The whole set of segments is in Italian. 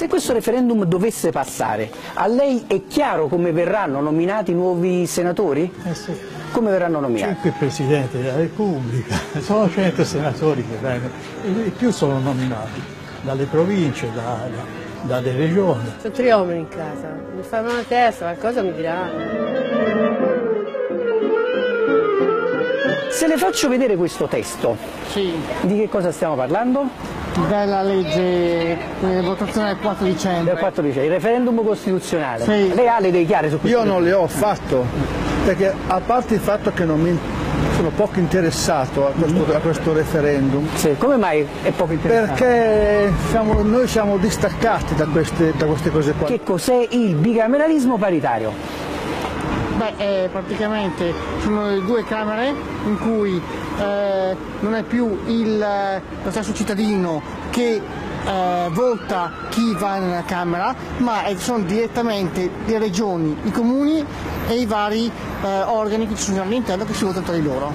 Se questo referendum dovesse passare, a lei è chiaro come verranno nominati i nuovi senatori? Sì. Come verranno nominati? 5 Presidenti della Repubblica, sono 100 senatori che vengono, i più sono nominati dalle province, dalle regioni. Sono 3 uomini in casa, mi fanno una testa, qualcosa mi diranno. Se le faccio vedere questo testo, Sì, di che cosa stiamo parlando? della legge, votazione del 4 dicembre. Del 4 dicembre, il referendum costituzionale. Sì. Lei ha le idee chiare su questo? Io non le ho fatto, perché a parte il fatto che non mi sono poco interessato a questo referendum, Sì, come mai è poco interessante? perché noi siamo distaccati da queste cose qua. Che cos'è il bicameralismo paritario? Beh, praticamente sono le 2 Camere in cui non è più lo stesso cittadino che vota chi va nella Camera, ma sono direttamente le regioni, i comuni e i vari organi che ci sono all'interno che si votano tra di loro.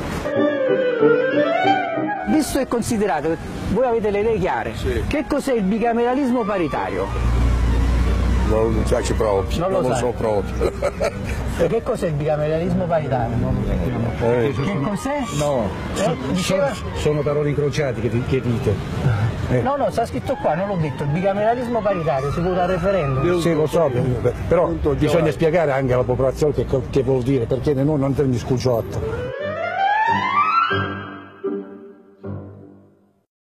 Visto e considerato che voi avete le idee chiare, Sì. che cos'è il bicameralismo paritario? Non lo sai proprio, Non lo non lo sai. so proprio. E che cos'è il bicameralismo paritario? Che cos'è? No, Diceva? sono parole incrociate che dite. No, sta scritto qua, non l'ho detto, il bicameralismo paritario si vota al referendum. Sì, lo so, però bisogna spiegare anche alla popolazione che vuol dire, perché noi non andiamo in scucciotto.